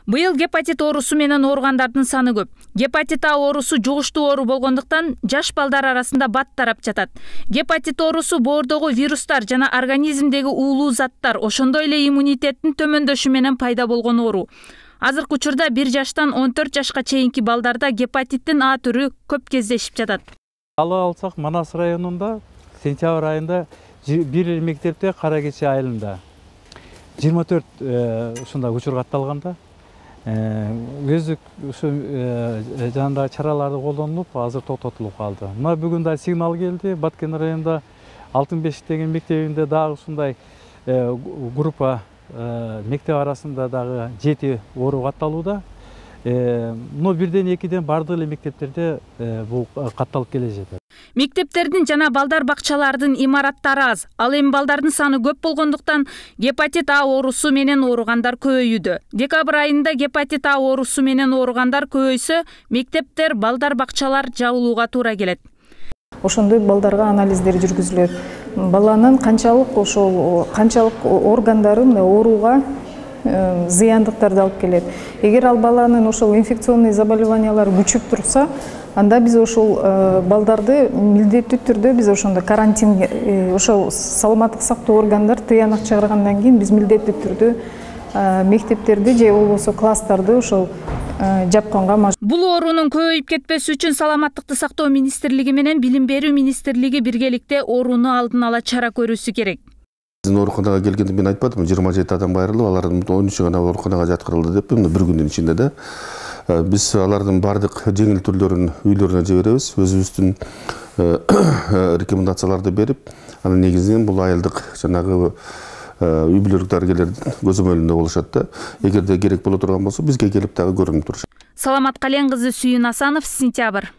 Быйыл гепатит оорусу менен ооругандардын саны көп. Гепатит А оорусу жугуштуу оору болгондуктан жаш балдар арасында бат тарап жатат. Гепатит оорусу боордогу вирустар жана организмдеги уулуу заттар, ошондой эле иммунитеттин төмөндөшү менен пайда болгон оору. Азыркы учурда 1 жаштан 14 жашка чейинки балдарда гепатиттин А түрү көп кездешип жатат. Алсак, Манас районунда сентябрь айында бир мектепте кара кече айылында 24 ушундай учур катталганда өздүк ушу жанагы чараларды колдонулуп, азыр токтотулуп калды. Мына бүгүн да сигнал келди. Баткен районунда Алтынбеш деген мектебинде дагы ушундай группа мектеп арасында дагы 7 оору катталууда. Но бирден экиден бардык эле мектептерде бул катталып келе жатат. Мектептердин жана балдар бакчалардын имараттары аз. Ал эми балдардын саны көп болгондуктан гепатит А оорусу менен ооругандар көбөйүүдө. Декабрь айында гепатит А оорусу менен ооругандар көбөйсө, мектептер, балдар бакчалар жабылууга туура келет. Ошондой балдарга анализдер жүргүзүлөт. Баланын канчалык органдары ооруга зыяндыктарды алып келет. Эгер ал баланын ошол инфекционный заболеваниялары күчүп турса, анда биз ошол балдарды милдеттүү түрдө биз ошондо карантинге, ошол саламаттык сактоо органдар тыянак чыгаргандан кийин биз милдеттүү түрдө мектептерди же болбосо класстарды ошол жапканга машык. Бул оорунун көбөйүп кетпеси үчүн Саламаттыкты сактоо министрлиги менен Билим берүү министрлиги биргеликте ооруну алдын ала чара көрүүсү керек. Ооруканага келгенде мен айтпадым, 27 адам айрылып, алардын 13-ü гана ооруканага жаткырылды деп, бир күндүн ичинде да. Биз алардын бардык жеңил түрлөрүн үйлөрүнө жиберебиз, өзүбүздүн рекомендацияларды берип, анын негизинен бул айылдык жанагы үй бүлөлүк дарыгерлердин көзөмөлүндө болушат да. Эгерде керек боло турган болсо, бизге келип дагы көрүнүп турушат. Саламат Кален кызы, Сүйүн Асанов, Сентябрь.